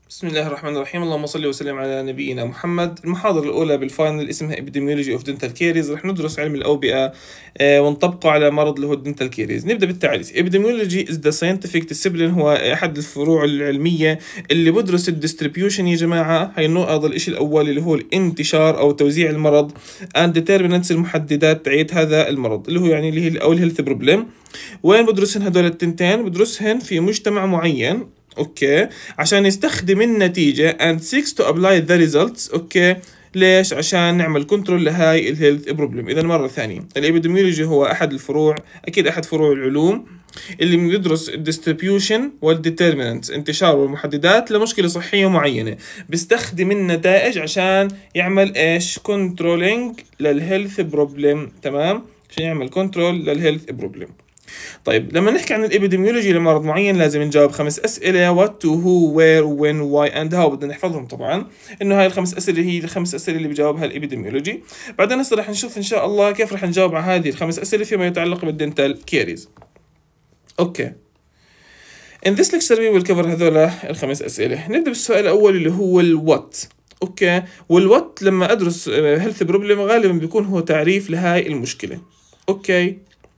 بسم الله الرحمن الرحيم. اللهم صل وسلم على نبينا محمد. المحاضرة الأولى بالفاينل اسمها Epidemiology of Dental Caries. رح ندرس علم الأوبئة ونطبقه على مرض اللي هو Dental Caries. نبدأ بالتعريف. Epidemiology is the scientific discipline، هو أحد الفروع العلمية اللي بدرس الديستريبيوشن يا جماعة. هاي النقطة الإشي الأول اللي هو الانتشار أو توزيع المرض and determinants، المحددات تاعت هذا المرض اللي هو يعني اللي هي أو الهيلث بروبلم. وين بدرسهن هدول التنتين؟ بدرسهن في مجتمع معين، اوكي، عشان يستخدم النتيجة and seeks to apply the results. اوكي، ليش؟ عشان نعمل كنترول لهاي الهيلث بروبلم. اذا مرة ثانية، الابيديميولوجي هو احد الفروع، اكيد احد فروع العلوم اللي بندرس الديستريبيوشن والديترمينانتس، انتشار والمحددات لمشكلة صحية معينة، بيستخدم النتائج عشان يعمل ايش؟ كنترولينج للهيلث بروبلم. تمام، عشان يعمل كنترول للهيلث بروبلم. طيب لما نحكي عن الابيديميولوجي لمرض معين لازم نجاوب 5 اسئله: وات، تو، هو، وير، وين، واي اند هاو. بدنا نحفظهم طبعا، انه هاي ال5 اسئله هي ال5 اسئله اللي بجاوبها الابيديميولوجي. بعدين هسه رح نشوف ان شاء الله كيف رح نجاوب على هذه ال5 اسئله فيما يتعلق بالدنتال كيريز. اوكي، in this lecture we will cover هذول ال5 اسئله. نبدا بالسؤال الاول اللي هو الوات. اوكي، والوات لما ادرس هيلث بروبلم غالبا بيكون هو تعريف لهاي المشكله. اوكي،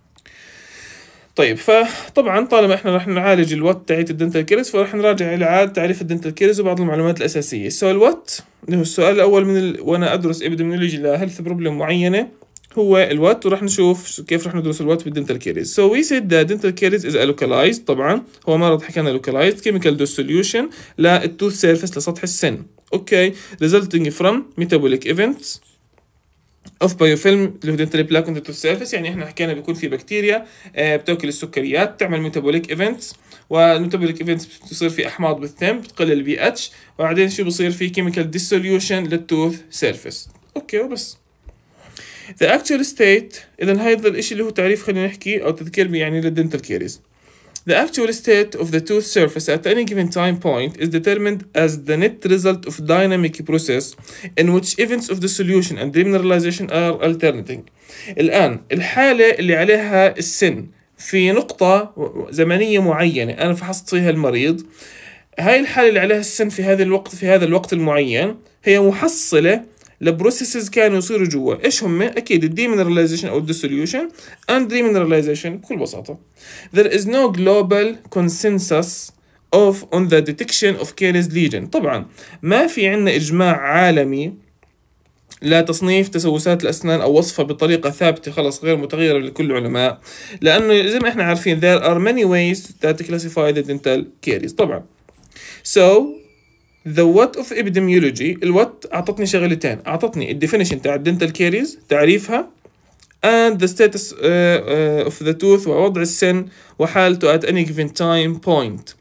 طيب فطبعا طالما احنا رح نعالج الوات تاعت الدنتال كيريز فراح نراجع الى تعريف الدنتال كيريز وبعض المعلومات الاساسيه. سو الوات اللي هو السؤال الاول وانا ادرس ابيديميولوجي لهيلث بروبلم معينه هو الوات، وراح نشوف كيف رح ندرس الوات بالدنتال كيريز. سو وي سيد ذا dental caries is a localized، طبعا هو مرض حكينا localized chemical dissolution للتوث سيرفيس لسطح السن. اوكي، resulting from metabolic events اوف بايوفيلم اللي هو دنتال بلاك اون ذا توث سيرفيس. يعني احنا حكينا بيكون في بكتيريا بتاكل السكريات تعمل ميتابوليك ايفنتس، والميتابوليك ايفنتس بتصير في احماض بالثم بتقلل البي اتش، وبعدين شو بصير في كيميكال ديسوليوشن للتوث سيرفيس. اوكي وبس. The actual state، اذا هذا الاشي اللي هو تعريف، خلينا نحكي او تذكير يعني للدنتال كيريز. The actual state of the tooth surface at any given time point is determined as the net result of dynamic process in which events of dissolution and demineralization are alternating. الآن الحالة اللي عليها السن في نقطة زمنية معينة أنا فحصت فيها المريض، هاي الحالة اللي عليها السن في هذا الوقت المعين هي محصلة لبروسيسز كانوا يصيروا جوا. ايش هم؟ اكيد الديمينراليزيشن او الديسوليوشن اند ديمينراليزيشن بكل بساطه. There is no global consensus on the detection of caries lesion. طبعا ما في عندنا اجماع عالمي لتصنيف تسوسات الاسنان او وصفها بطريقه ثابته خلص غير متغيره لكل العلماء، لانه زي ما احنا عارفين there are many ways that classify the dental caries. طبعا so The what of epidemiology، الوات أعطتني شغلتين، أعطتني الديفينيشن تاع الدنتال كيريز تعريفها and the status of the tooth ووضع السن وحالته at any given time point.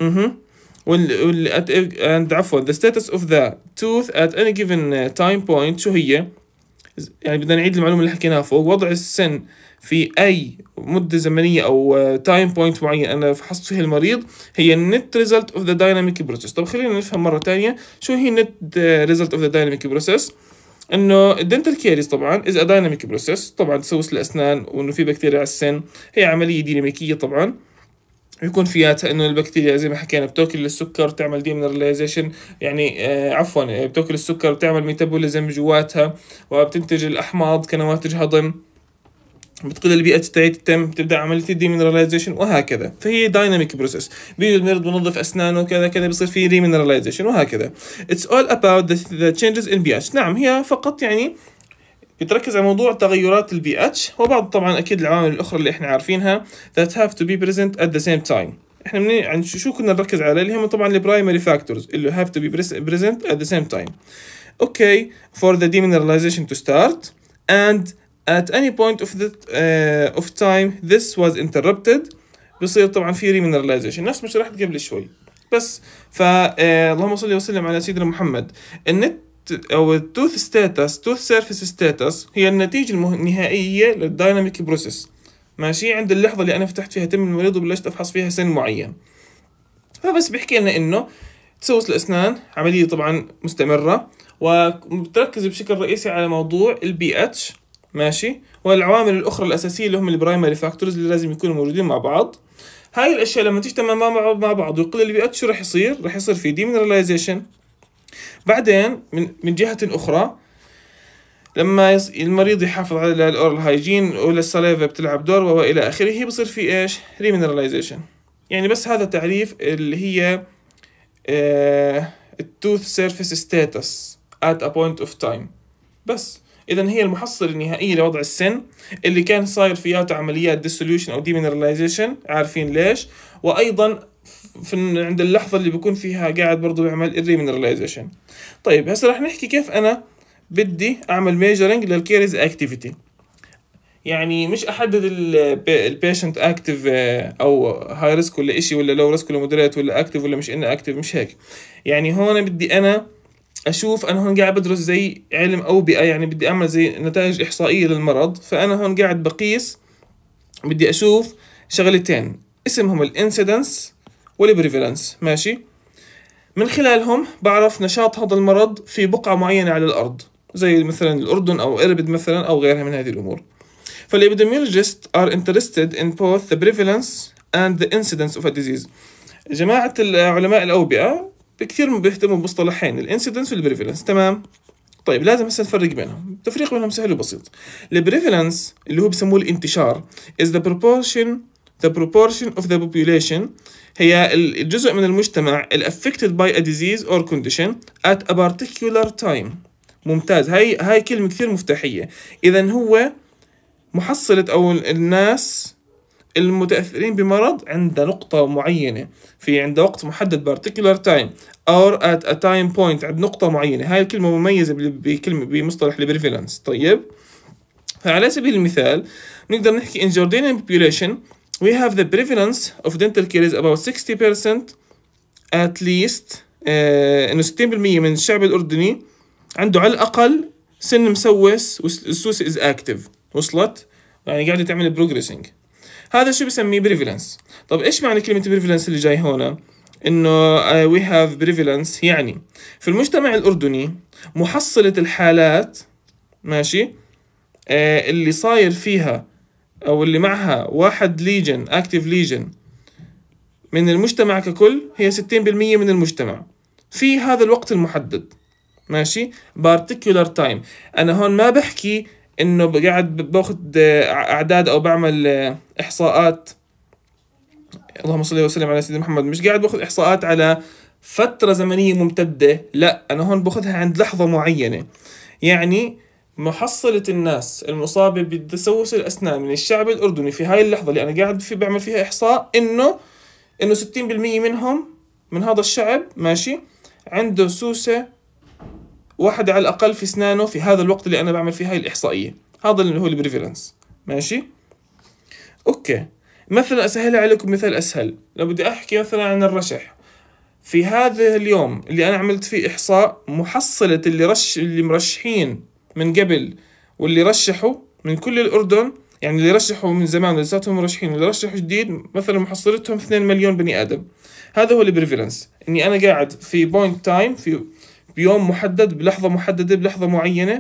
and عفوا the status of the tooth at any given time point شو هي؟ يعني بدنا نعيد المعلومة اللي حكيناها فوق. وضع السن في أي مدة زمنية أو تايم بوينت معين أنا فحصت فيه المريض هي النت ريزلت أوف ذا دايناميك بروسيس. طب خلينا نفهم مرة تانية شو هي النت ريزلت أوف ذا دايناميك بروسيس. إنه الدنتال كيريز طبعا is a dynamic process، طبعا تسوس الأسنان وإنه في بكتيريا على السن، هي عملية ديناميكية طبعا يكون فيها انه البكتيريا زي ما حكينا بتاكل السكر تعمل ديمينراليزيشن، يعني عفوا بتاكل السكر بتعمل ميتابوليزم جواتها وبتنتج الاحماض كنواتج هضم، بتقل البيئة تاعت التم، بتبدا عمليه الديمينراليزيشن وهكذا. فهي دايناميك بروسيس، بيجي المريض بنظف اسنانه كذا كذا بصير في ديمينراليزيشن وهكذا. It's all about the changes in pH. نعم هي فقط يعني بتركز على موضوع تغيرات البي اتش وبعض طبعا اكيد العوامل الاخرى اللي احنا عارفينها that have to be present at the same time. احنا عن شو كنا نركز عليه اللي هم طبعا البرايمري فاكتورز اللي have to be present at the same time. Okay, for the demineralization to start and at any point of time this was interrupted بصير طبعا في remineralization نفس ما شرحت قبل شوي. بس اللهم صل وسلم على سيدنا محمد. النت او التوث ستاتس توث سيرفيس ستاتس هي النتيجه النهائيه للدايناميك بروسيس، ماشي، عند اللحظه اللي انا فتحت فيها تم المريض وبلشت افحص فيها سن معين. فبس بيحكي لنا انه تسوس الاسنان عمليه طبعا مستمره وبتركز بشكل رئيسي على موضوع البي اتش، ماشي، والعوامل الاخرى الاساسيه اللي هم البرايمري فاكتورز اللي لازم يكونوا موجودين مع بعض. هاي الاشياء لما تجتمع مع بعض ويقل البيئات شو راح يصير؟ راح يصير في ديمينراليزيشن. بعدين من جهة اخرى لما المريض يحافظ على الاورال هايجين والسلايفا بتلعب دور والى اخره، بصير في ايش؟ ريمينراليزيشن. يعني بس هذا تعريف اللي هي التوث سيرفيس ستاتس at a point of time. بس اذا هي المحصلة النهائية لوضع السن اللي كان صاير فيها عمليات ديسوليوشن او ديمينراليزيشن، عارفين ليش؟ وايضا عند اللحظة اللي بيكون فيها قاعد برضو يعمل الريمينراليزيشن. طيب هسه رح نحكي كيف انا بدي اعمل ميجرنج للكيريز اكتيفيتي. يعني مش احدد البيشنت اكتيف او هاي ريسك ولا اشي، ولا لو ريسك ولا مودريت ولا اكتيف ولا مش انه اكتيف، مش هيك. يعني هون بدي انا اشوف، انا هون قاعد بدرس زي علم اوبئة، يعني بدي اعمل زي نتائج احصائية للمرض. فانا هون قاعد بقيس، بدي اشوف شغلتين اسمهم الانسيدنس والبريفالنس، ماشي؟ من خلالهم بعرف نشاط هذا المرض في بقعة معينة على الارض، زي مثلا الاردن او اربد مثلا او غيرها من هذه الامور. فالابيديميولوجيست are interested in both the prevalence and the incidence of a disease. جماعة العلماء الأوبئة كثير بيهتموا بمصطلحين، الانسيدنس والبريفالنس، تمام؟ طيب لازم هسه نفرق بينهم. التفريق بينهم سهل وبسيط. البريفالنس اللي هو بسموه الانتشار is the proportion of the population، هي الجزء من المجتمع affected by a disease or condition at a particular time. ممتاز، هاي كلمة كثير مفتاحية. إذا هو محصلة أو الناس المتأثرين بمرض عند نقطة معينة، عند وقت محدد particular time or at a time point، عند نقطة معينة. هاي الكلمة مميزة بمصطلح البريفالنس. طيب فعلى سبيل المثال نقدر نحكي in Jordanian population we have the prevalence of dental caries about 60% at least. إنه 60% من الشعب الأردني عنده على الأقل سن مسوس والسوسة is active، وصلت؟ يعني قاعدة تعمل بروجريسنج. هذا شو بسميه بريفالنس. طب ايش معنى كلمة بريفالنس اللي جاي هنا؟ انه we have prevalence، يعني في المجتمع الأردني محصلة الحالات، ماشي، اللي صاير فيها او اللي معها واحد ليجن اكتيف ليجن من المجتمع ككل هي 60% من المجتمع في هذا الوقت المحدد، ماشي؟ particular time. انا هون ما بحكي انه قاعد باخذ اعداد او بعمل احصاءات، اللهم صل وسلم على سيدنا محمد، مش قاعد باخذ احصاءات على فترة زمنية ممتدة، لا، انا هون باخذها عند لحظة معينة. يعني محصلة الناس المصابة بتسوس الاسنان من الشعب الاردني في هاي اللحظة اللي انا قاعد بعمل فيها احصاء، انه 60% منهم من هذا الشعب، ماشي، عنده سوسة واحد على الأقل في أسنانه في هذا الوقت اللي أنا بعمل فيه هاي الإحصائية. هذا اللي هو البريفالنس، ماشي؟ أوكي، مثلا أسهلها عليكم مثال أسهل. لو بدي أحكي مثلا عن الرشح، في هذا اليوم اللي أنا عملت فيه إحصاء، محصلة اللي مرشحين من قبل واللي رشحوا من كل الأردن، يعني اللي رشحوا من زمان ولساتهم مرشحين واللي رشحوا جديد، مثلا محصلتهم 2 مليون بني آدم. هذا هو البريفالنس، إني أنا قاعد في بوينت تايم، بيوم محدد، بلحظة محددة، بلحظة معينة،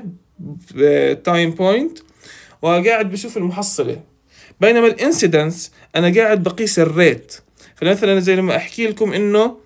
تايم بوينت، وقاعد بشوف المحصلة. بينما الانسيدنس أنا قاعد بقيس الريت. فمثلا زي لما أحكي لكم إنه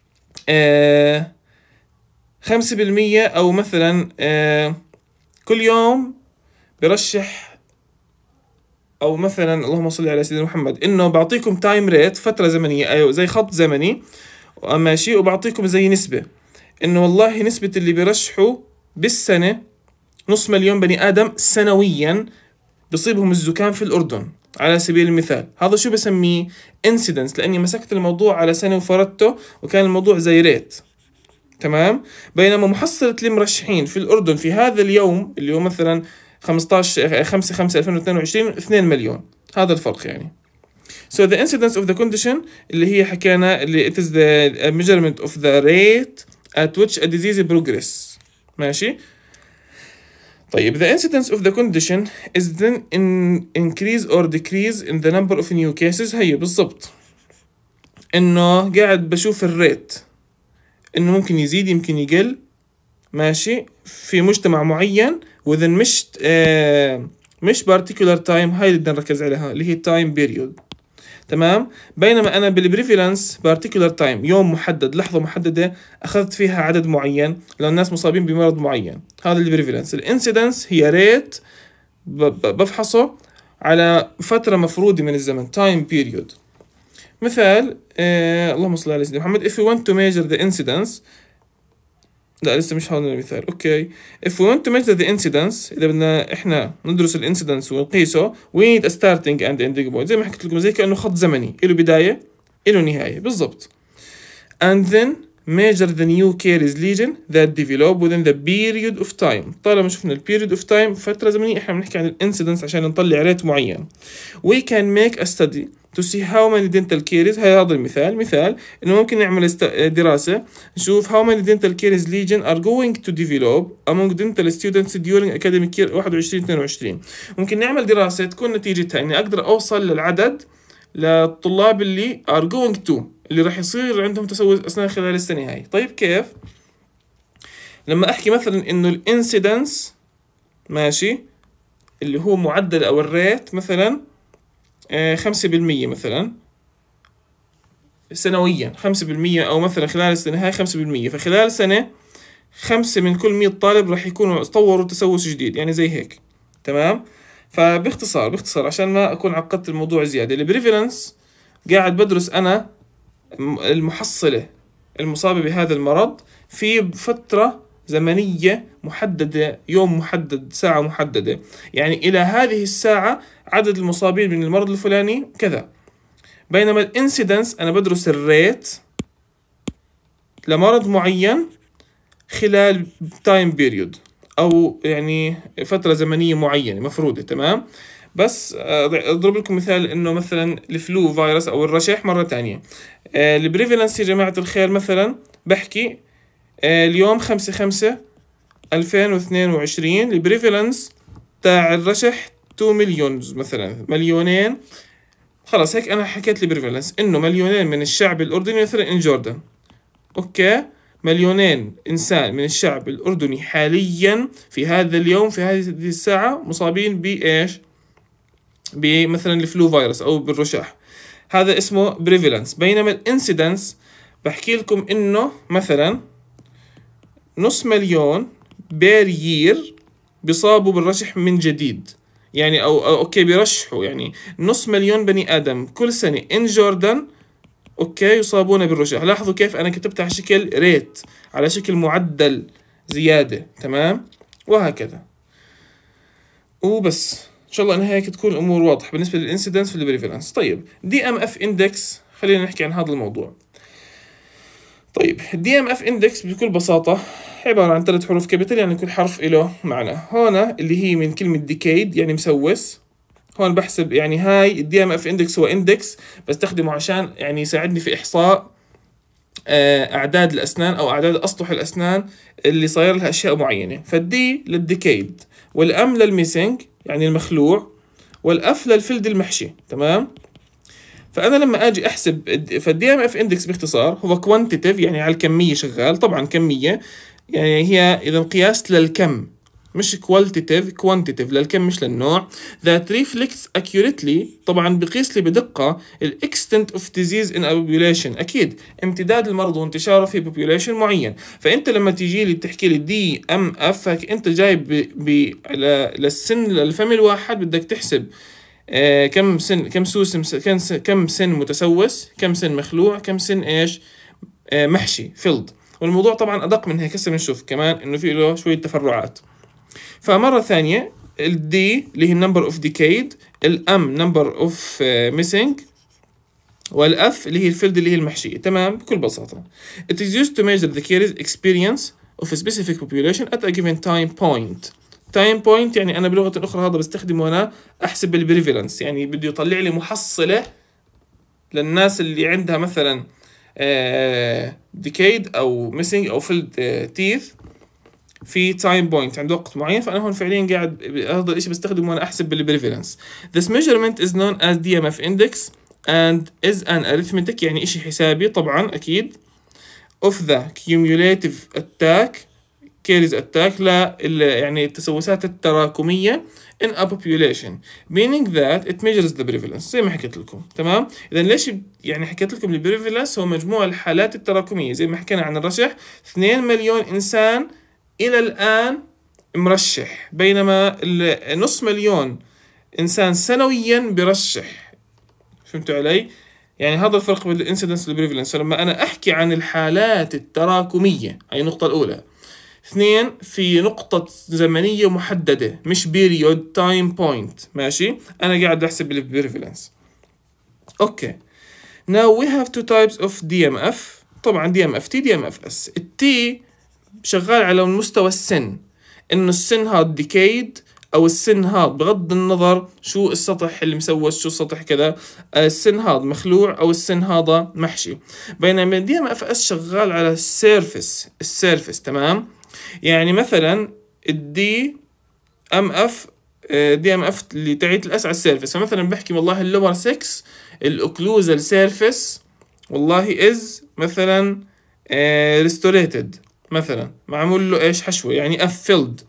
5%، أو مثلا كل يوم برشح، أو مثلا اللهم صل على سيدنا محمد، إنه بعطيكم تايم ريت، فترة زمنية، أيوة زي خط زمني، ماشي، وبعطيكم زي نسبة، إنه والله نسبة اللي بيرشحوا بالسنة 500,000 بني آدم سنويا بصيبهم الزكام في الأردن على سبيل المثال. هذا شو بسميه؟ incidence، لأني مسكت الموضوع على سنة وفردته وكان الموضوع زي ريت، تمام؟ بينما محصلة المرشحين في الأردن في هذا اليوم اللي هو مثلا 15/5/2022 2 مليون. هذا الفرق يعني. So the incidence of the condition اللي هي حكينا اللي it is the measurement of the rate at which a disease progress، ماشي؟ طيب the incidence of the condition is then increase or decrease in the number of new cases. هي بالضبط إنه قاعد بشوف الريت، إنه ممكن يزيد يمكن يقل، ماشي، في مجتمع معين within مش particular time. هاي اللي بدنا نركز عليها اللي هي time period. تمام. بينما انا بالبريفالنس بارتيكولار تايم، يوم محدد، لحظه محدده اخذت فيها عدد معين للناس مصابين بمرض معين، هذا البريفالنس. الانسيدنس هي ريت بفحصه على فتره مفروضه من الزمن، تايم بيريود. مثال اللهم صل على سيدنا محمد. if we want to measure the incidence، لا لسه مش هذا المثال. اوكي. if we want to measure the incidence، اذا بدنا احنا ندرس الانسيدنس ونقيسه، we need a starting and ending point، زي ما حكيت لكم، زي كانه خط زمني له بدايه له نهايه بالضبط. and then measure the new caries lesion that develop within the period of time. طالما شفنا ال period of time فتره زمنيه، احنا بنحكي عن الانسيدنس عشان نطلع ريت معين. we can make a study to see how many dental caries. هذا المثال مثال انه ممكن نعمل دراسه نشوف how many dental caries lesion are going to develop among dental students during academic year 21-22. ممكن نعمل دراسه تكون نتيجتها اني اقدر اوصل للعدد للطلاب اللي are going to، اللي راح يصير عندهم تسوس اسنان خلال السنه هاي. طيب كيف؟ لما احكي مثلا انه الانسيدنس ماشي اللي هو معدل او الريت مثلا 5% مثلا سنويا، 5%، او مثلا خلال السنه هاي 5%، فخلال سنه 5 من كل 100 طالب راح يكونوا طوروا تسوس جديد، يعني زي هيك. تمام. فباختصار عشان ما اكون عقدت الموضوع زياده، البريفالنس قاعد بدرس انا المحصله المصابه بهذا المرض في فتره زمنيه محدده، يوم محدد، ساعه محدده، يعني الى هذه الساعه عدد المصابين من المرض الفلاني كذا. بينما الانسيدنس انا بدرس الريت لمرض معين خلال تايم بيريود، او يعني فتره زمنيه معينه مفروضه. تمام. بس اضرب لكم مثال انه مثلا الفلو فيروس او الرشح مره ثانيه. البريفالنس يا جماعه الخير مثلا بحكي اليوم 5/5/2022 البريفالنس تاع الرشح 2 مليون مثلا، مليونين. خلاص هيك انا حكيت البريفالنس انه مليونين من الشعب الاردني مثلا ان جوردن. اوكي. مليونين انسان من الشعب الاردني حاليا في هذا اليوم في هذه الساعه مصابين بايش؟ بمثلا الفلو فيروس او بالرشح. هذا اسمه بريفالنس. بينما الانسيدنس بحكي لكم انه مثلا 500,000 بير يير بيصابوا بالرشح من جديد، يعني أو اوكي بيرشحوا، يعني 500,000 بني ادم كل سنه ان جوردن اوكي يصابون بالرشح. لاحظوا كيف انا كتبتها على شكل ريت، على شكل معدل زياده. تمام. وهكذا. وبس ان شاء الله ان هيك تكون الامور واضحه بالنسبه للانسيدنس والبريفالنس. طيب دي ام اف اندكس، خلينا نحكي عن هذا الموضوع. طيب الدي ام اف اندكس بكل بساطه عباره عن 3 حروف كابيتال، يعني كل حرف له معنى. هنا اللي هي من كلمه ديكيد يعني مسوس. هون بحسب يعني هاي الدي ام اف اندكس هو اندكس بستخدمه عشان يعني يساعدني في احصاء اعداد الاسنان او اعداد اسطح الاسنان اللي صاير لها اشياء معينه. فالدي للديكيد، والام للميسنج يعني المخلوع، والاف للفلد المحشي. تمام. فانا لما اجي احسب فالدي ام اف اندكس باختصار هو كوانتيتيف، يعني على الكميه شغال، طبعا كميه يعني هي اذا قياس للكم، مش كوانتيتيف للكم مش للنوع. that reflects accurately، طبعا بقيس لي بدقة ال extent of disease in a population، أكيد امتداد المرض وانتشاره في population معين. فأنت لما تيجي لي بتحكي لي دي ام اف، أنت جايب للسن للفم الواحد بدك تحسب كم سن، كم سن متسوس، كم سن مخلوع، كم سن ايش محشي فيلد. والموضوع طبعا أدق من هيك، هسه بنشوف كمان إنه في له شوية تفرعات. فمرة ثانية الدي اللي هي number of decade، الام number of missing، والاف اللي هي الفيلد اللي هي المحشية. تمام. بكل بساطة it is used to measure the caries experience of a specific population at a given time point. time point يعني أنا بلغة أخرى هذا بستخدمه أنا أحسب البريفالنس، يعني بده يطلع لي محصلة للناس اللي عندها مثلا decade أو missing أو filled teeth في تايم بوينت عند وقت معين. فانا هون فعليا قاعد هذا الشيء بستخدمه وانا احسب بالبريفالنس. This measurement is known as DMF index and is an arithmetic، يعني شيء حسابي طبعا اكيد of the cumulative attack caries attack يعني التسوسات التراكمية in a population meaning that it measures the prevalence زي ما حكيت لكم. تمام. إذا ليش يعني حكيت لكم البريفالنس هو مجموع الحالات التراكمية زي ما حكينا عن الرشح. 2 مليون إنسان إلى الآن مرشح، بينما نص مليون إنسان سنويا برشح. فهمتوا علي؟ يعني هذا الفرق بين الانسيدنس والبريفالنس. فلما أنا أحكي عن الحالات التراكمية هي النقطة الأولى. 2 في نقطة زمنية محددة مش period time point. ماشي. أنا قاعد أحسب البريفالنس. أوكي. Now we have two types of DMF. طبعا DMFT DMFS. التي شغال على مستوى السن، إنه السن هذا decayed أو السن هذا بغض النظر شو السطح اللي مسوس، شو السطح كذا، السن هذا مخلوع أو السن هذا محشي. بينما DMFS شغال على السيرفس. تمام. يعني مثلا الدي ام اف اللي تعيت الاس على السيرفس. فمثلا بحكي والله اللور 6 الاوكلوزال سيرفس والله از مثلا ريستوريتد، مثلا معمول له ايش حشوه يعني اف فيلد،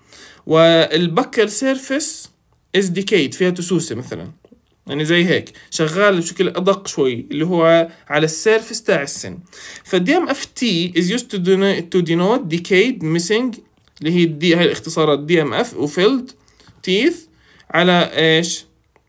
والبكر سيرفس از ديكيد فيها تسوسه مثلا، يعني زي هيك شغال بشكل ادق شوي اللي هو على السيرفس تاع السن. فالدي ام اف تي is used to denote decayed missing اللي هي الدي، هاي الاختصارات دي ام اف وفيلد تيث على ايش؟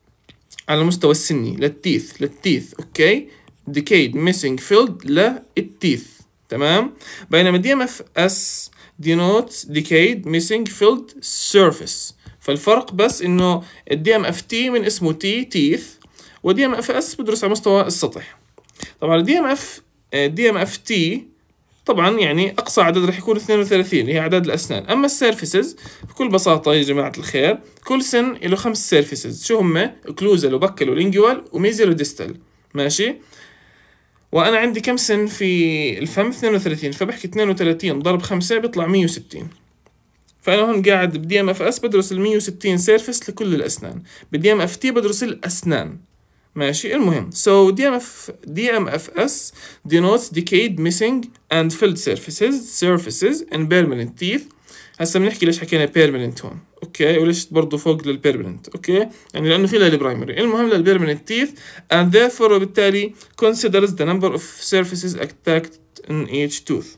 على المستوى السني للتيث. اوكي. decayed missing filled للتيث. تمام. بينما دي ام اف اس denotes decayed missing filled surface. فالفرق بس انه الدي ام اف تي من اسمه تيث، ودي ام اف اس بدرس على مستوى السطح. طبعا الدي ام اف تي طبعا يعني اقصى عدد راح يكون 32 اللي هي عدد الاسنان. اما السيرفيسز بكل بساطه يا جماعه الخير كل سن له 5 سيرفيسز. شو هم؟ اوكلوزال وبكل ولينجوال وميزل وديستال. ماشي. وانا عندي كم سن في الفم؟ 32، فبحكي 32 ضرب 5 بيطلع 160. فانا هون قاعد بدي ام اف اس بدرس ال 160 سيرفيس لكل الاسنان، بدي ام اف تي بدرس الاسنان. ماشي. المهم DMFS denotes decayed missing and filled surfaces and permanent teeth. هسا بنحكي ليش حكينا permanent هون. اوكي. وليش برضه فوق للبيرمننت. اوكي. يعني لانه في للبرايمري. المهم للبيرمننت teeth and therefore وبالتالي considers the number of surfaces attacked in each tooth.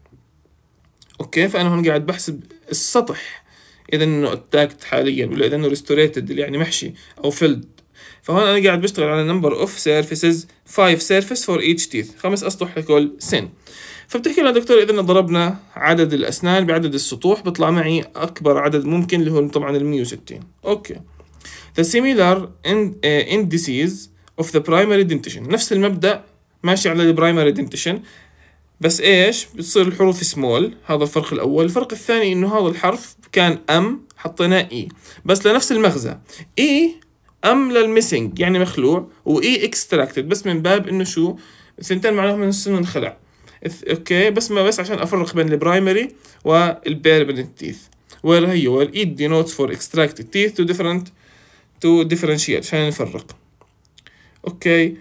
اوكي. فانا هون قاعد بحسب السطح اذا انه attacked حاليا ولا اذا انه restorated اللي يعني محشي او filled. فهون أنا قاعد بشتغل على number of surfaces 5 surface for each teeth 5 أسطح لكل سن. فبتحكي لنا دكتور إذا ضربنا عدد الأسنان بعدد السطوح بيطلع معي أكبر عدد ممكن اللي هو طبعا ال 160. أوكي. The similar indices of the primary dentition نفس المبدأ ماشي على ال primary dentition، بس إيش بتصير الحروف سمول. هذا الفرق الأول. الفرق الثاني إنه هذا الحرف كان أم حطيناه إي بس لنفس المغزى. إي ام للميسنج يعني مخلوع، واي اكستراكتد بس من باب انه شو الثنتين معناهم من السن انخلع. اوكي. بس عشان افرق بين البرايمري والبيرمننت تيث. وهي والاي denotes for extracted teeth to differentiate عشان نفرق. اوكي.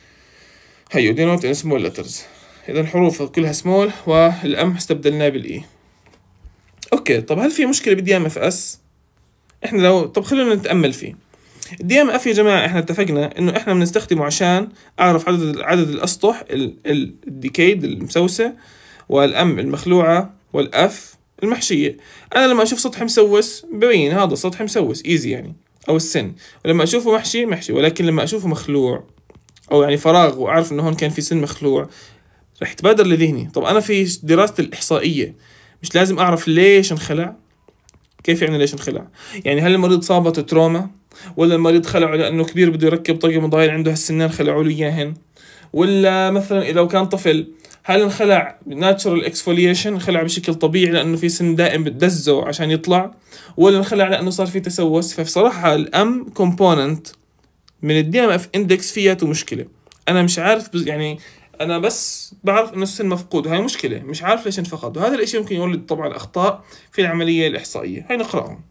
هيو denote in small letters. اذا الحروف كلها سمول والام استبدلناه بالاي. اوكي. طب هل في مشكله بالدي ام اف اس؟ احنا طب خلينا نتامل فيه. الدي ام اف يا جماعه احنا اتفقنا انه احنا بنستخدمه عشان اعرف عدد الاسطح الديكيد المسوسه، والام المخلوعه، والاف المحشيه. انا لما اشوف سطح مسوس ببين هذا سطح مسوس ايزي يعني، او السن. ولما اشوفه محشي، ولكن لما اشوفه مخلوع او يعني فراغ واعرف انه هون كان في سن مخلوع رح تبادر لذهني طب انا في دراسه الاحصائيه مش لازم اعرف ليش انخلع؟ كيف يعني ليش انخلع؟ يعني هل المريض صابته تروما؟ ولا المريض خلعه لأنه كبير بده يركب طاقم ضايل عنده هالسنان خلعوا له إياهن؟ ولا مثلا إذا كان طفل هل انخلع ناتشورال اكسفوليشن انخلع بشكل طبيعي لأنه في سن دائم بتدزه عشان يطلع؟ ولا انخلع لأنه صار في تسوس؟ فبصراحة الأم كومبوننت من الدي ام اف اندكس فياته مشكلة. أنا مش عارف يعني أنا بس بعرف إنه السن مفقود وهي مشكلة مش عارف ليش انفقد، وهذا الإشي ممكن يولد طبعا أخطاء في العملية الإحصائية. هاي نقرأهم.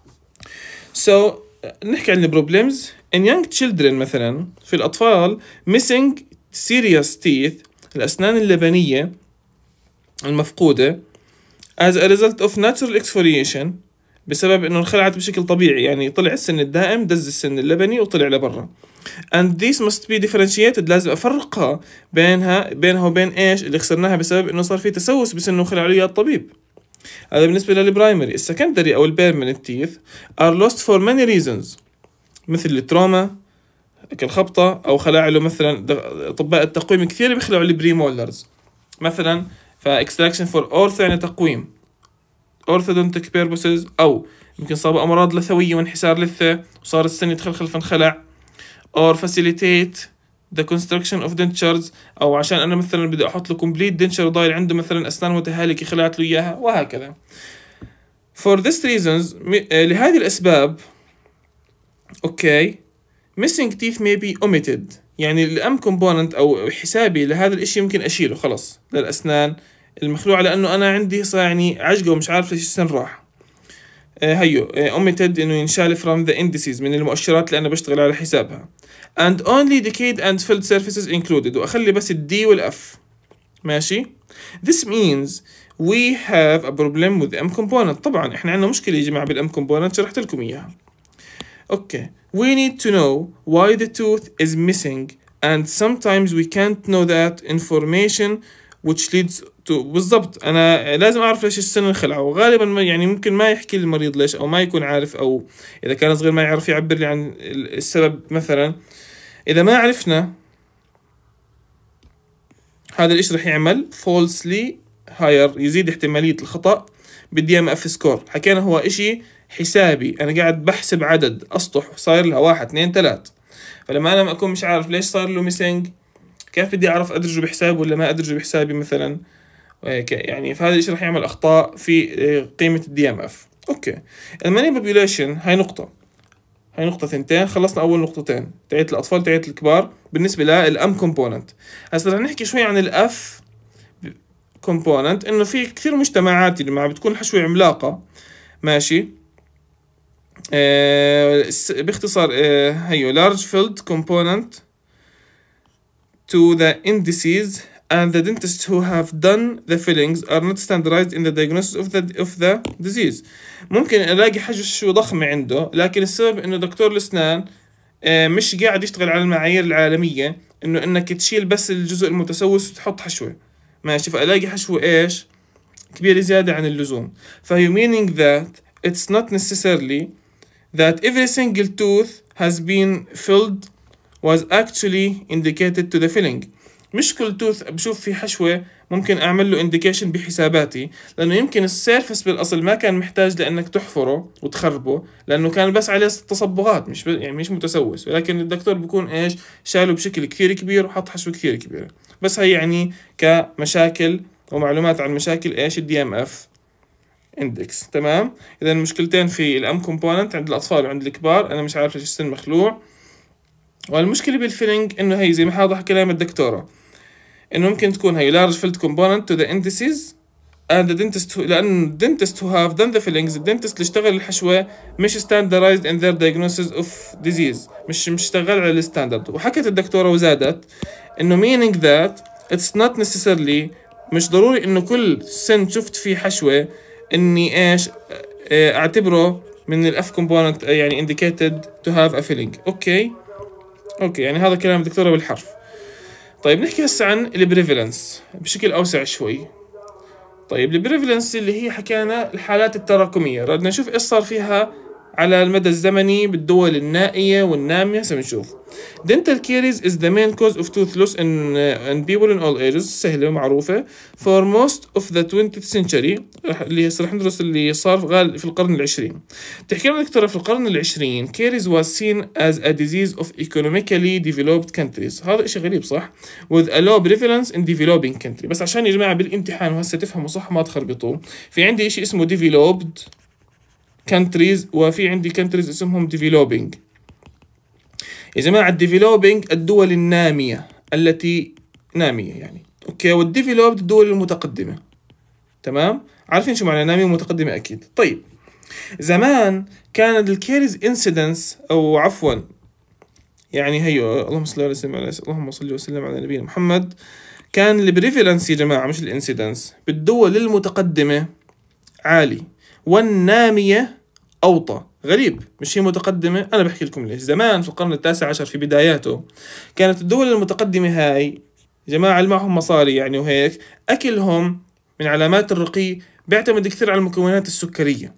نحكي عن البروبلمز in young children. مثلا في الأطفال missing serious teeth الأسنان اللبنية المفقودة as a result of natural exfoliation، بسبب انه انخلعت بشكل طبيعي، يعني طلع السن الدائم دز السن اللبني وطلع لبرا. and these must be differentiated، لازم افرقها بينها وبين ايش اللي خسرناها بسبب انه صار في تسوس بسنه وخلع عليها الطبيب. هذا بالنسبة للبرايمري. السكندري او البيرمننت تيث are lost for many reasons، مثل التروما كالخبطة، او خلاع له مثلا اطباء التقويم كثير بيخلعوا البريمولرز مثلا، فاكستراكشن فور اورثو يعني تقويم orthodontic purposes، او يمكن صابوا امراض لثويه وانحسار لثه وصار السن يتخلخل فانخلع، or facilitate the construction of dentures، او عشان انا مثلا بدي احط له complete denture ضايل عنده مثلا اسنان متهالكه خلعت له اياها وهكذا. for this reasons لهذه الاسباب اوكي missing teeth may be omitted، يعني الام component او حسابي لهذا الاشي ممكن اشيله خلص للاسنان المخلوع، لانه انا عندي يعني عجقه ومش عارف ليش السن راح. هيو omitted انه ينشال from the indices من المؤشرات اللي انا بشتغل على حسابها. and only decayed and filled surfaces included، واخلي بس الدي والاف. ماشي. this means we have a problem with the M component. طبعا احنا عندنا مشكلة يا جماعة بالM component، شرحت لكم اياها. اوكي we need to know why the tooth is missing and sometimes we can't know that information which leads to بالضبط انا لازم اعرف ليش السن انخلع، وغالبا يعني ممكن ما يحكي المريض ليش، او ما يكون عارف، او اذا كان صغير ما يعرف يعبر لي عن السبب مثلا. اذا ما عرفنا هذا الاشي رح يعمل falsely higher، يزيد احتمالية الخطأ بالدي ام اف سكور. حكينا هو اشي حسابي، انا قاعد بحسب عدد اسطح صاير لها 1 2 3، فلما انا ما اكون مش عارف ليش صار له ميسنج، كيف بدي اعرف ادرجه بحساب ولا ما ادرجه بحسابي مثلا؟ يعني فهذا الشيء راح يعمل اخطاء في قيمه الدي ام اف. اوكي المانيبيوليشن هاي نقطه، هاي نقطه ثنتين، خلصنا اول نقطتين تاعت الاطفال تاعت الكبار بالنسبه للام كومبوننت. هسه رح نحكي شوي عن الاف كومبوننت، انه في كثير مجتمعات اللي بتكون حشوه عملاقه. ماشي. باختصار هيو large filled component to the indices and the dentists who have done the fillings are not standardized in the diagnosis of the disease. ممكن الاقي حشوة ضخمة عنده، لكن السبب انه دكتور الاسنان مش قاعد يشتغل على المعايير العالمية، انه انك تشيل بس الجزء المتسوس وتحط حشوة. ماشي. فالاقي حشوة ايش كبيرة زيادة عن اللزوم. فهي meaning that it's not necessarily that every single tooth has been filled was actually indicated to the filling. مش كل توث بشوف في حشوة ممكن أعمل له indication بحساباتي، لأنه يمكن السيرفس بالأصل ما كان محتاج لأنك تحفره وتخربه، لأنه كان بس عليه تصبغات، مش يعني مش متسوس، ولكن الدكتور بيكون إيش شاله بشكل كثير كبير وحط حشوة كثير كبيرة. بس هي يعني كمشاكل ومعلومات عن مشاكل إيش الدي ام اف اندكس. تمام. إذا المشكلتين في الام كومبوننت عند الأطفال وعند الكبار، أنا مش عارف ليش السن مخلوع. والمشكلة بالفيلينج إنه هي زي ما حاضر كلام الدكتورة، إنه ممكن تكون هي large filled component to the indices and the dentist لأن dentist who have done the fillings، الدنتست اللي اشتغل الحشوة مش standardized in their diagnosis of disease، مش اشتغل على الستاندرد. وحكت الدكتورة وزادت إنه meaning that it's not necessarily، مش ضروري إنه كل سن شفت فيه حشوة إني إيش أعتبره من الأف component يعني indicated to have a filling. أوكي يعني هذا كلام الدكتورة بالحرف. طيب نحكي هسه عن البريفالنس بشكل أوسع شوي. طيب البريفالنس اللي هي حكينا الحالات التراكمية، بدنا نشوف إيش صار فيها على المدى الزمني بالدول النائية والنامية. هسه بنشوف dental caries is the main cause of tooth loss in people in all ages، سهلة ومعروفة. for most of the 20th century اللي هسه رح ندرس اللي صار في القرن العشرين. تحكي لنا دكتورة في القرن العشرين caries was seen as a disease of economically developed countries. هذا إشي غريب صح؟ with a low prevalence in developing country. بس عشان يا جماعة بالامتحان وهسه تفهموا صح ما تخربطوا، في عندي إشي اسمه developed countries وفي عندي countries اسمهم developing. يا جماعة الديفلوبينج الدول النامية التي نامية يعني، اوكي، والديفلوبد الدول المتقدمة. تمام. عارفين شو معنى نامية ومتقدمة اكيد. طيب زمان كان الكيريز انسيدنس او عفوا يعني هيو اللهم صل وسلم على نبينا محمد، كان البريفالنس يا جماعة مش الانسيدنس بالدول المتقدمة عالي والنامية أوطى. غريب، مش هي متقدمة؟ أنا بحكي لكم ليش. زمان في القرن التاسع عشر في بداياته كانت الدول المتقدمة هاي جماعة اللي معهم مصاري يعني وهيك، أكلهم من علامات الرقي بيعتمد كثير على المكونات السكرية.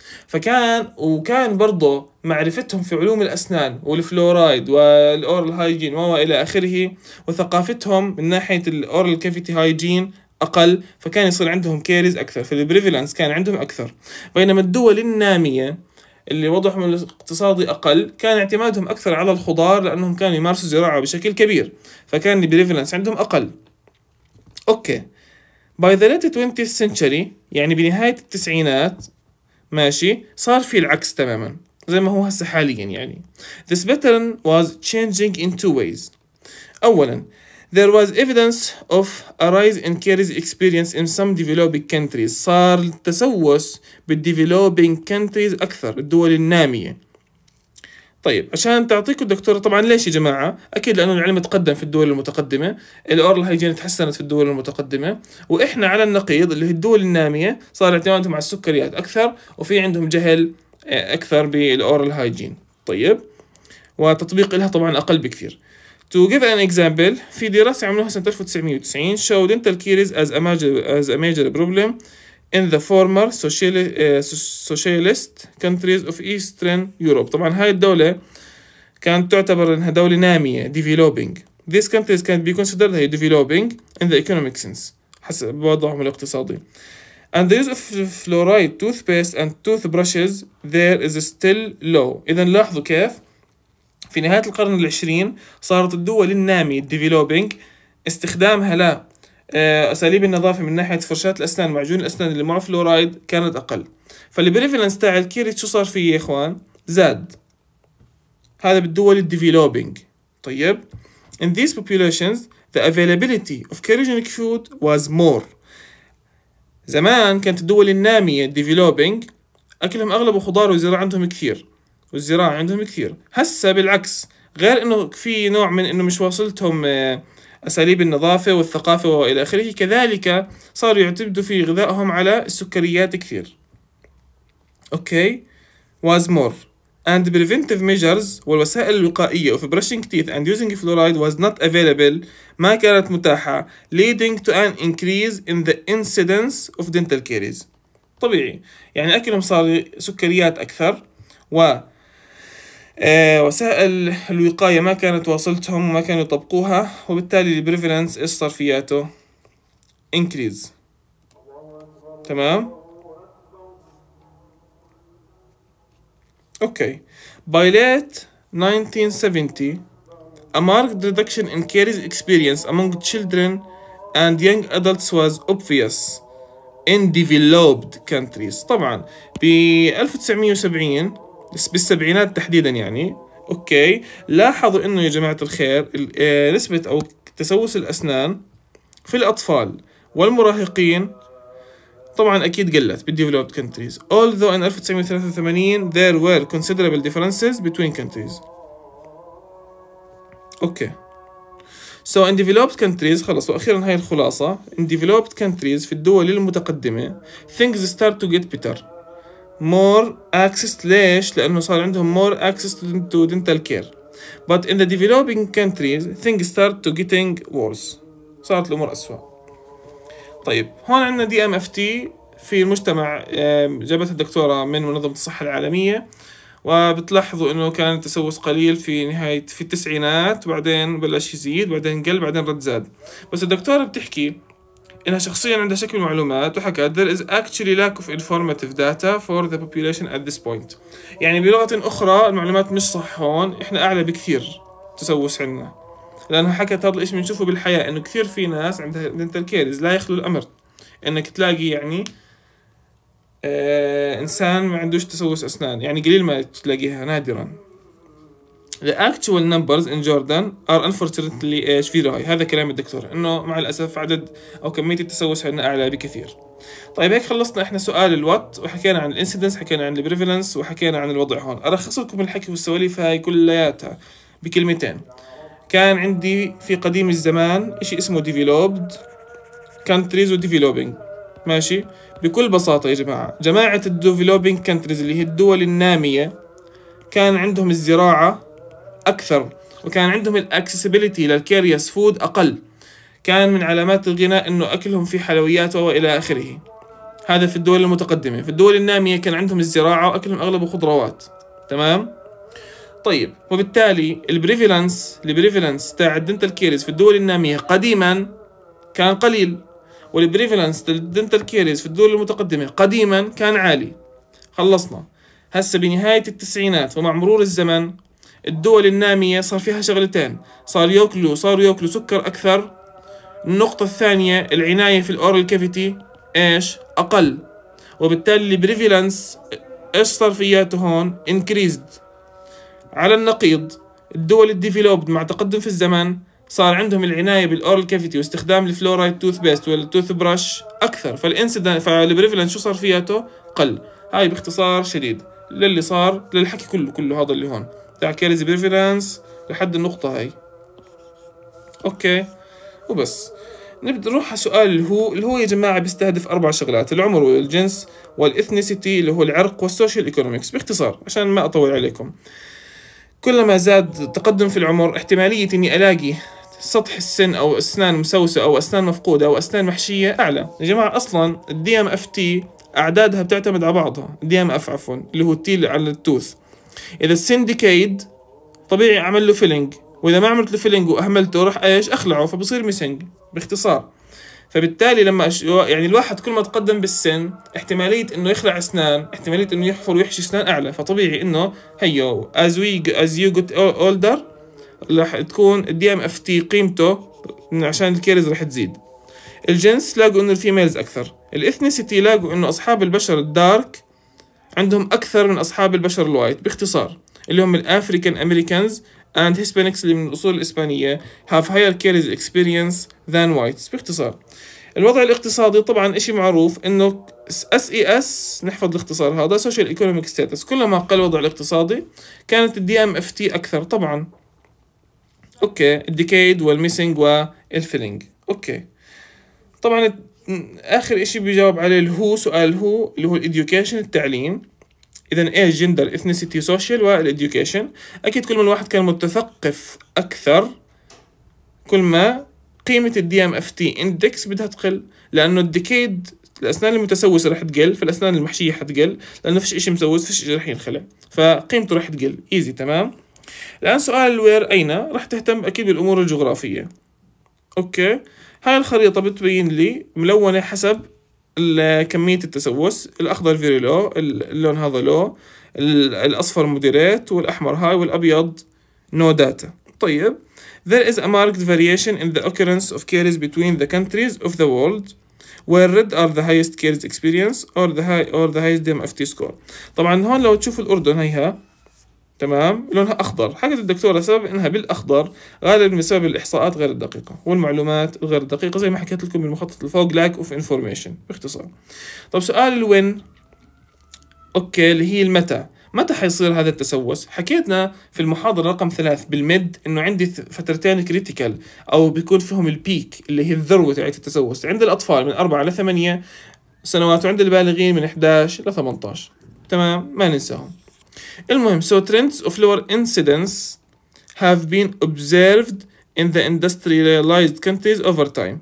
وكان برضه معرفتهم في علوم الأسنان والفلورايد والأورال هايجين وإلى آخره، وثقافتهم من ناحية الأورال كافيتي هايجين أقل، فكان يصير عندهم كيريز أكثر، فالبريفالنس كان عندهم أكثر. بينما الدول النامية اللي وضعهم الاقتصادي أقل كان اعتمادهم أكثر على الخضار، لأنهم كانوا يمارسوا زراعة بشكل كبير، فكان البريفالنس عندهم أقل. أوكي. By the late 20th century يعني بنهاية التسعينات ماشي، صار في العكس تماما زي ما هو هسه حاليا يعني. This pattern was changing in two ways. أولا there was evidence of a rise in caries experience in some developing countries. صار التسوس بالdeveloping countries أكثر، الدول النامية. طيب عشان تعطيكم الدكتور، طبعا ليش يا جماعة؟ أكيد لأنه العلم تقدم في الدول المتقدمة، الأورال هايجين تحسنت في الدول المتقدمة، وإحنا على النقيض اللي هي الدول النامية صار اعتمادهم على السكريات أكثر، وفي عندهم جهل أكثر بالأورال هايجين. طيب وتطبيق لها طبعا أقل بكثير. To give an example، في دراسة عملوها سنة 1990 show dental caries as a major problem in the former socialist countries of Eastern Europe. طبعا هاي الدولة كانت تعتبر انها دولة نامية developing. These countries can be considered هي developing in the economic sense حسب وضعهم الاقتصادي. And the use of fluoride toothpaste and toothbrushes there is still low. إذا لاحظوا كيف في نهاية القرن العشرين صارت الدول النامية developing استخدامها لا أساليب النظافة من ناحية فرشاة الأسنان ومعجون الأسنان اللي معه فلورايد كانت أقل، فالبريفالنس تاع الكيريز شو صار فيه يا إخوان؟ زاد. هذا بالدول الديفلوبينج. طيب in these populations the availability of carcinogenic food was more. زمان كانت الدول النامية developing أكلهم أغلبه خضار وزراعة عندهم كثير، والزراعة عندهم كثير. هسه بالعكس، غير إنه في نوع من إنه مش واصلتهم أساليب النظافة والثقافة وإلى آخره، كذلك صاروا يعتمدوا في غذائهم على السكريات كثير. أوكي. was more and preventive measures والوسائل الوقائية of brushing teeth and using fluoride was not available، ما كانت متاحة، leading to an increase in the incidence of dental caries. طبيعي يعني أكلهم صار سكريات أكثر، و وسائل الوقاية ما كانت واصلتهم وما كانوا يطبقوها، وبالتالي البريفالنس إيش صار فياته؟ increase. تمام؟ أوكي. By late 1970 a marked reduction in caries experience among children and young adults was obvious in developed countries. طبعا ب 1970 بالسبعينات تحديدا يعني، اوكي، لاحظوا انه يا جماعة الخير نسبة او تسوس الاسنان في الاطفال والمراهقين طبعا اكيد قلت بالdeveloped countries. although in 1983 there were considerable differences between countries. اوكي. So in developed countries، خلص واخيرا هاي الخلاصة، in developed countries في الدول المتقدمة things start to get better. more access. ليش؟ لأنه صار عندهم more access to dental care. but in the developing countries things start to getting worse. صارت الأمور أسوأ. طيب هون عندنا DMFT في المجتمع جابتها الدكتورة من منظمة الصحة العالمية، وبتلاحظوا إنه كان التسوس قليل في نهاية في التسعينات، وبعدين بلش يزيد، بعدين قل، بعدين رد زاد. بس الدكتورة بتحكي إنها شخصيا عندها شك بالمعلومات، وحكت there is actually lack of informative data for the population at this point. يعني بلغة أخرى المعلومات مش صح هون، إحنا أعلى بكثير تسوس عنا، لأنها حكت هذا الإشي بنشوفه بالحياة، إنه كثير في ناس عندها dental caries. لا يخلو الأمر إنك تلاقي يعني إنسان ما عندوش تسوس أسنان، يعني قليل ما تلاقيها، نادرا. The actual numbers in Jordan are unfortunately very high. هذا كلام الدكتور، إنه مع الأسف عدد أو كمية التسوس عندنا أعلى بكثير. طيب هيك خلصنا إحنا سؤال الوات، وحكينا عن الانسيدنس، حكينا عن البريفالنس، وحكينا عن الوضع هون. ألخص لكم الحكي والسواليف هاي كلياتها بكلمتين. كان عندي في قديم الزمان إشي اسمه developed countries و developing. ماشي. بكل بساطة يا جماعة الديفلوبينج كانتريز اللي هي الدول النامية كان عندهم الزراعة أكثر، وكان عندهم الأكسسبيليتي للكيريوس فود أقل. كان من علامات الغنى إنه أكلهم في حلويات وإلى آخره. هذا في الدول المتقدمة. في الدول النامية كان عندهم الزراعة وأكلهم أغلبه خضروات. تمام. طيب، وبالتالي البريفالنس تاع الدنتال كيريز في الدول النامية قديما كان قليل، والبريفالنس للدنتال كيريز في الدول المتقدمة قديما كان عالي. خلصنا. هسه بنهاية التسعينات ومع مرور الزمن الدول النامية صار فيها شغلتين، صاروا ياكلوا سكر أكثر. النقطة الثانية العناية في الأورال كافيتي إيش؟ أقل، وبالتالي البريفالنس إيش صار فياته هون؟ انكريزد. على النقيض الدول الديفلوبد مع تقدم في الزمن صار عندهم العناية بالأورال كافيتي واستخدام الفلورايد توث بيست والتوث براش أكثر، فالبريفالنس شو صار فياته؟ قل. هاي باختصار شديد للي صار للحكي كله هذا اللي هون تاع كيريز بريفالنس لحد النقطة هاي. أوكي وبس. نبدأ نروح على سؤال اللي هو يا جماعة بيستهدف 4 شغلات: العمر والجنس والإثنيسيتي اللي هو العرق والسوشيال إيكونومكس. باختصار عشان ما أطول عليكم، كلما زاد تقدم في العمر احتمالية إني ألاقي سطح السن أو أسنان مسوسة أو أسنان مفقودة أو أسنان محشية أعلى. يا جماعة أصلا DMFT أعدادها بتعتمد على بعضها. DMF عفوا اللي هو التيل على التوث. إذا السن ديكيد طبيعي أعمل له فيلينج، وإذا ما عملت له فيلينج وأهملته راح إيش؟ أخلعه، فبصير ميسنج باختصار. فبالتالي لما يعني الواحد كل ما تقدم بالسن احتمالية إنه يخلع أسنان، احتمالية إنه يحفر ويحشي أسنان أعلى. فطبيعي إنه هيو as you get older راح تكون DMFT قيمته عشان الكيرز راح تزيد. الجنس لاقوا إنه الفيميلز أكثر. الإثنيسيتي لاقوا إنه أصحاب البشر الدارك عندهم أكثر من أصحاب البشر الوايت. باختصار اللي هم الأفريكان أمريكانز and Hispanics اللي من الأصول الإسبانية have higher careers experience than whites. باختصار الوضع الاقتصادي طبعا إشي معروف إنه SES نحفظ الاختصار هذا Social Economic Status. كلما قل الوضع الاقتصادي كانت DMFT أكثر طبعا. أوكي. الديكيد والميسنج والفيلينج. أوكي. طبعا آخر إشي بيجاوب عليه سؤال اللي هو الإديوكيشن التعليم. إذا إيش؟ جندر، إثنيسيتي، سوشيال، والإديوكيشن. أكيد كل ما الواحد كان متثقف أكثر كل ما قيمة DMFT إندكس بدها تقل، لأنه الديكيد الأسنان المتسوسة رح تقل، فالأسنان المحشية حتقل لأنه فيش إشي مسوس، فيش إشي رح ينخلع، فقيمته رح تقل. إيزي. تمام. الآن سؤال الوير أين؟ رح تهتم أكيد بالأمور الجغرافية. أوكي. هاي الخريطة بتبين لي ملونة حسب كمية التسوس. الأخضر فيري لو، اللون هذا لو، الأصفر مودريت، والأحمر هاي، والأبيض نو داتا. طيب there is a marked variation in the occurrence of caries between the countries of the world where red are the highest caries experience or the highest DMFT score. طبعا هون لو تشوفوا الأردن هيها تمام لونها أخضر. حكت الدكتورة سبب إنها بالأخضر غالبا بسبب الإحصاءات غير الدقيقة والمعلومات الغير دقيقة زي ما حكيت لكم بالمخطط الفوق lack of information باختصار. طب سؤال الوين. أوكي. اللي هي متى حيصير هذا التسوس؟ حكيتنا في المحاضرة رقم 3 بالمد إنه عندي فترتين كريتيكال أو بيكون فيهم البيك اللي هي الذروة تاعت التسوس عند الأطفال من 4 ل 8 سنوات، وعند البالغين من 11 ل 18. تمام ما ننساهم. المهم so trends of lower incidence have been observed in the industrialized countries over time.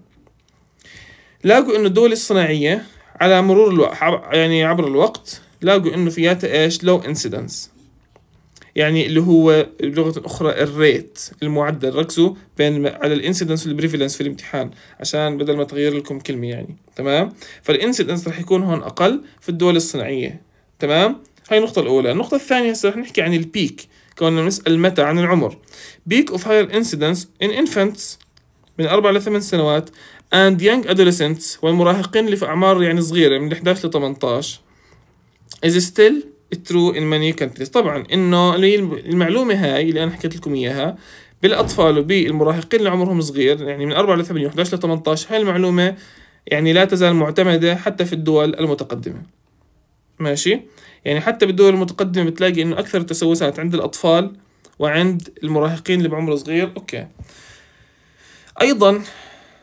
لاقوا إنه الدول الصناعية على مرور الوقت يعني عبر الوقت لاقوا إنه فياتها إيش؟ low incidence، يعني اللي هو بلغة أخرى الريت المعدل. ركزوا بين على الانسيدنس والبريفالنس في الامتحان عشان بدل ما تغير لكم كلمة يعني. تمام. فالانسيدنس رح يكون هون أقل في الدول الصناعية. تمام. هاي النقطة الأولى. النقطة الثانية هسه رح نحكي عن البيك، كنا نسأل متى عن العمر. peak of higher incidence in infants من 4 ل 8 سنوات and young adolescents والمراهقين اللي في أعمار يعني صغيرة من 11 ل 18 is still true in many countries. طبعا إنه المعلومة هاي اللي أنا حكيت لكم إياها بالأطفال وبالمراهقين اللي عمرهم صغير يعني من 4 ل 8 و11 ل 18 هاي المعلومة يعني لا تزال معتمدة حتى في الدول المتقدمة. ماشي. يعني حتى بالدول المتقدمة بتلاقي إنه أكثر التسوسات عند الأطفال وعند المراهقين اللي بعمر صغير. أوكي. أيضا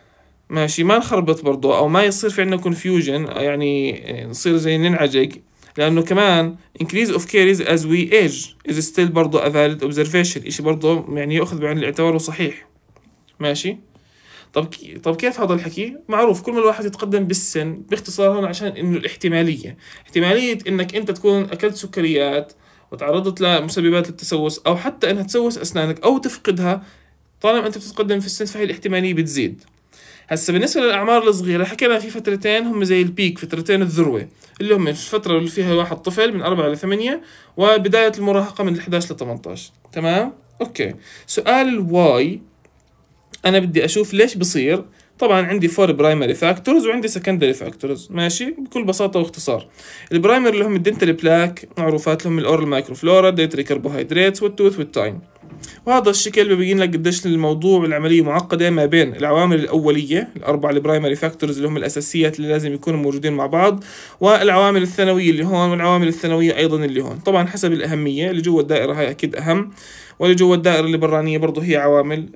ماشي، ما نخربط برضه أو ما يصير في عندنا confusion، يعني نصير زي ننعجق، لأنه كمان increase of caries as we age is still برضه a valid observation، إشي برضه يعني يأخذ بعين الاعتبار وصحيح. ماشي. طب كيف هذا الحكي؟ معروف كل ما الواحد يتقدم بالسن، باختصار هون عشان إنه الاحتمالية، احتمالية إنك أنت تكون أكلت سكريات وتعرضت لمسببات للتسوس، أو حتى إنها تسوس أسنانك أو تفقدها، طالما أنت بتتقدم في السن فهي الاحتمالية بتزيد. هسا بالنسبة للأعمار الصغيرة حكينا في فترتين هم زي البيك، فترتين الذروة اللي هم الفترة اللي فيها الواحد طفل من 4 ل8، وبداية المراهقة من 11 ل18. تمام؟ أوكي. سؤال الواي، أنا بدي أشوف ليش بصير. طبعا عندي 4 برايمري فاكتورز وعندي سكندري فاكتورز. ماشي، بكل بساطة واختصار. البرايمري اللي هم الدنتال بلاك، معروفات لهم الأورال مايكروفلورا، ديتري كربوهيدرات، والتوث والتايم. وهذا الشكل ببين لك قديش الموضوع والعملية معقدة ما بين العوامل الأولية الأربع البرايمري فاكتورز اللي هم الأساسيات اللي لازم يكونوا موجودين مع بعض، والعوامل الثانوية اللي هون، والعوامل الثانوية أيضا اللي هون. طبعا حسب الأهمية، اللي جوا الدائرة هاي أكيد أهم، واللي جوا الدائرة اللي برانية برضه هي عوامل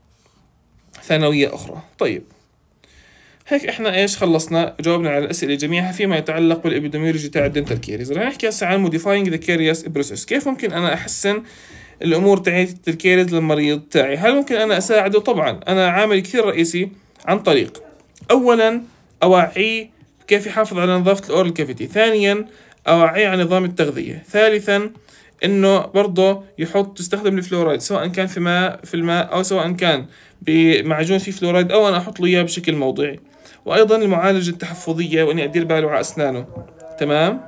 ثانوية أخرى. طيب هيك احنا ايش خلصنا، جاوبنا على الأسئلة جميعها فيما يتعلق بالإبيديميولوجي تاع الدنتال كيريز. رح نحكي هسه عن موديفاينج ذا كيريوس بروسيس، كيف ممكن أنا أحسن الأمور تاعت الكيريز للمريض تاعي. هل ممكن أنا أساعده؟ طبعا أنا عامل كثير رئيسي، عن طريق أولا أوعيه كيف يحافظ على نظافة الأورال كافيتي، ثانيا أوعيه عن نظام التغذية، ثالثا انه برضه تستخدم الفلورايد سواء كان في الماء او سواء كان بمعجون فيه فلورايد، او انا احط له اياه بشكل موضعي، وايضا المعالجة التحفظية واني ادير باله على اسنانه. تمام.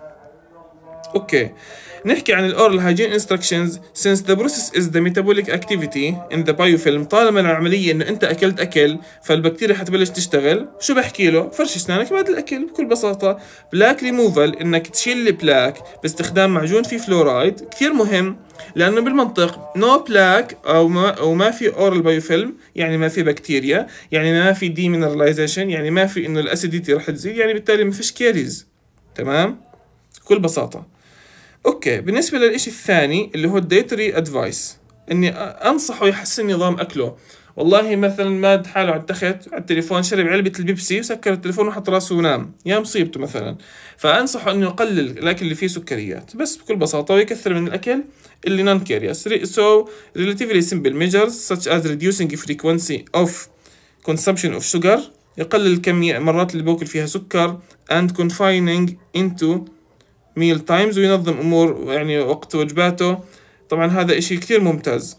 اوكي، نحكي عن الاورال هايجين انستراكشنز. since the process is the metabolic activity in the biofilm، طالما العمليه انه انت اكلت اكل فالبكتيريا حتبلش تشتغل. شو بحكي له؟ فرش اسنانك بعد الاكل بكل بساطه. بلاك ريموفال، انك تشيل البلاك باستخدام معجون فيه فلورايد، كثير مهم، لانه بالمنطق نو بلاك او ما في اورال بايوفيلم يعني ما في بكتيريا، يعني ما في ديمينراليزيشن، يعني ما في انه الاسيديتي رح تزيد، يعني بالتالي ما فيش كيريز. تمام بكل بساطه. اوكي، بالنسبة للإشي الثاني اللي هو الديتري ادفايس، اني انصحه يحسن نظام اكله. والله مثلا ماد حاله على التخت على التليفون، شرب علبة البيبسي وسكر التليفون وحط راسه ونام، يا مصيبته مثلا. فانصحه انه يقلل الاكل اللي فيه سكريات بس بكل بساطة، ويكثر من الاكل اللي نون كيريوس. So relatively simple measures such as reducing frequency of consumption of sugar، يقلل كمية مرات اللي باكل فيها سكر، and confining into ميل تايمز، وينظم أمور يعني وقت وجباته. طبعا هذا إشي كثير ممتاز.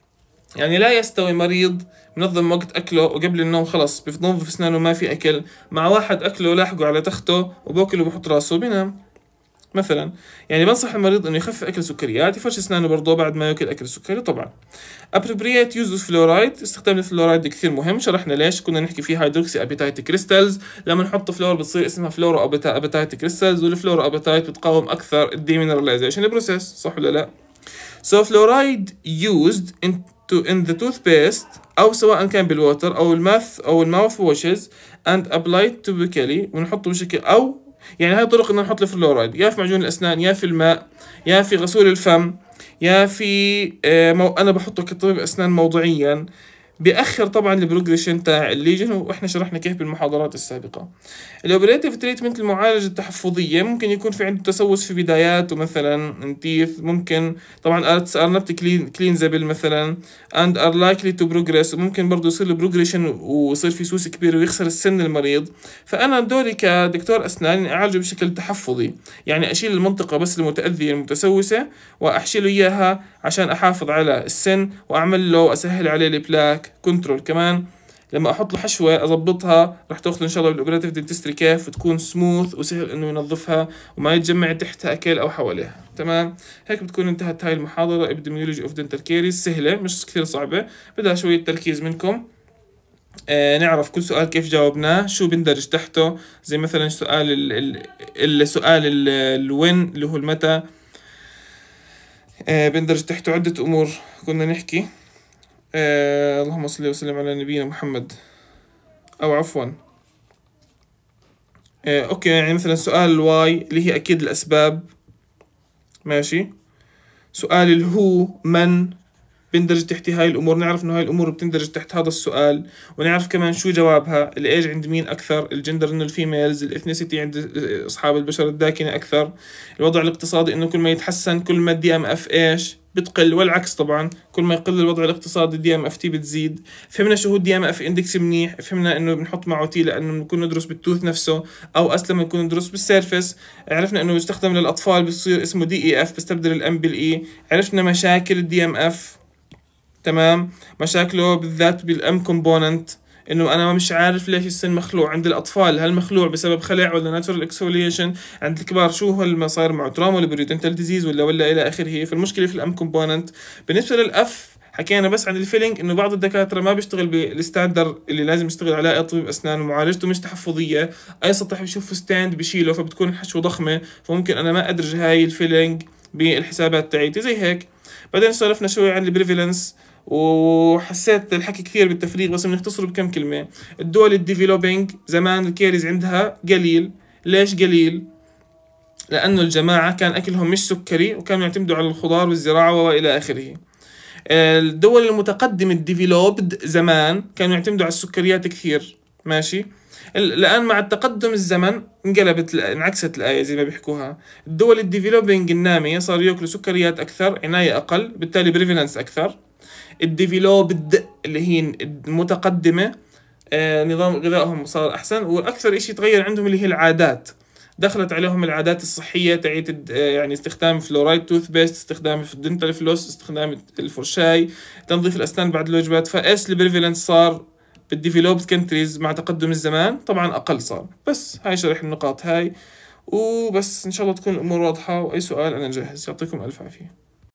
يعني لا يستوي مريض منظم وقت أكله وقبل النوم خلص بنظف أسنانه ما في أكل، مع واحد أكله لاحقه على تخته وباكل وبحط راسه بينام مثلا. يعني بنصح المريض انه يخفف اكل سكريات، يفرش اسنانه برضه بعد ما ياكل اكل سكري. طبعا appropriate use of fluoride، استخدام الفلورايد كثير مهم، شرحنا ليش، كنا نحكي فيه هيدروكسي ابيتايت كريستالز، لما نحط فلور بتصير اسمها فلورو ابيتايت كريستالز، والفلورو ابيتايت بتقاوم اكثر الديمينراليزيشن بروسيس، صح ولا لا؟ so fluoride used in the toothpaste او سواء كان بالووتر او الماوث واشز and applied topically، ونحطه بشكل، او يعني هاي طرق ان نحط الفلورايد يا في معجون الاسنان، يا في الماء، يا في غسول الفم، يا في انا بحطه كطبيب اسنان موضعيا. بيأخر طبعا البروجريشن تاع الليجن، واحنا شرحنا كيف بالمحاضرات السابقة. الاوبريتيف تريتمنت، المعالجة التحفظية، ممكن يكون في عنده تسوس في بداياته مثلا انتيث، ممكن طبعا are not cleansable مثلا and are likely to progress، وممكن برضه يصير له بروجريشن ويصير في سوس كبير ويخسر السن المريض. فانا دوري كدكتور اسنان اني اعالجه بشكل تحفظي، يعني اشيل المنطقة بس المتأذية المتسوسة واحشيله اياها عشان احافظ على السن، واعمل له واسهل عليه البلاك كنترول. كمان لما احط له حشوه اضبطها راح تاخذ ان شاء الله بالاوبراتيف دنتستري كيف وتكون سموث وسهل انه ينظفها وما يتجمع تحتها اكل او حواليها. تمام، هيك بتكون انتهت هاي المحاضره ابيديميولوجي اوف دنتال كيريز، سهله مش كثير صعبه، بدها شويه تركيز منكم. نعرف كل سؤال كيف جاوبناه، شو بندرج تحته، زي مثلا السؤال الوين اللي هو المتى، بندرج تحته عده امور كنا نحكي. اللهم صل وسلم على نبينا محمد، او عفوا اوكي، يعني مثلا سؤال الواي اللي هي اكيد الاسباب، ماشي. سؤال الهو من، بندرج تحت هاي الأمور، نعرف إنه هاي الأمور بتندرج تحت هذا السؤال، ونعرف كمان شو جوابها. الإيج عند مين أكثر، الجندر إنه الفيميلز، الإثنيسيتي عند أصحاب البشرة الداكنة أكثر، الوضع الاقتصادي إنه كل ما يتحسن كل ما الدي ام اف إيش بتقل، والعكس طبعا كل ما يقل الوضع الاقتصادي الدي ام اف تي بتزيد. فهمنا شو هو الدي ام اف اندكس منيح، فهمنا انه بنحط معه تي لانه بنكون ندرس بالتوث نفسه، او اسلم نكون ندرس بالسيرفس. عرفنا انه يستخدم للاطفال بصير اسمه دي اي اف، بستبدل الام بالاي. عرفنا مشاكل الدي ام اف، تمام، مشاكله بالذات بالام كومبوننت، انه انا مش عارف ليش السن مخلوع عند الاطفال، هل مخلوع بسبب خلع ولا ناتشورال اكسفوليشن، عند الكبار شو هو اللي صاير معه تراما ولا بريودنتال ديزيز ولا الى اخره. فالمشكله في الام كومبوننت. بالنسبه للاف حكينا بس عن الفيلينج، انه بعض الدكاتره ما بيشتغل بالستاندر اللي لازم يشتغل عليه طبيب اسنان، ومعالجته مش تحفظيه، اي سطح بيشوفه ستاند بشيله، فبتكون الحشوه ضخمه، فممكن انا ما ادرج هاي الفيلينج بالحسابات تاعيتي زي هيك. بعدين سولفنا شوي عن البريفالنس، وحسيت الحكي كثير بالتفريغ بس بنختصره بكم كلمة. الدول الديفلوبينج زمان الكيريز عندها قليل. ليش قليل؟ لأنه الجماعة كان أكلهم مش سكري، وكانوا يعتمدوا على الخضار والزراعة وإلى آخره. الدول المتقدمة الديفلوبد زمان كانوا يعتمدوا على السكريات كثير، ماشي. الآن مع التقدم الزمن انعكست الآية زي ما بيحكوها. الدول الديفلوبينج النامية صاروا يأكلوا سكريات أكثر، عناية أقل، بالتالي بريفالنس أكثر. الديفلوبد اللي هي المتقدمة نظام غذائهم صار أحسن، وأكثر إشي تغير عندهم اللي هي العادات. دخلت عليهم العادات الصحية تاعت يعني استخدام فلورايد توث بيست، استخدام الدنتال فلوس، استخدام الفرشاي، تنظيف الأسنان بعد الوجبات. فإيش البريفالنس صار بالديفلوبد كنتريز مع تقدم الزمان؟ طبعا أقل صار. بس هاي شرح النقاط هاي وبس. إن شاء الله تكون الأمور واضحة، وأي سؤال أنا جاهز. يعطيكم ألف عافية.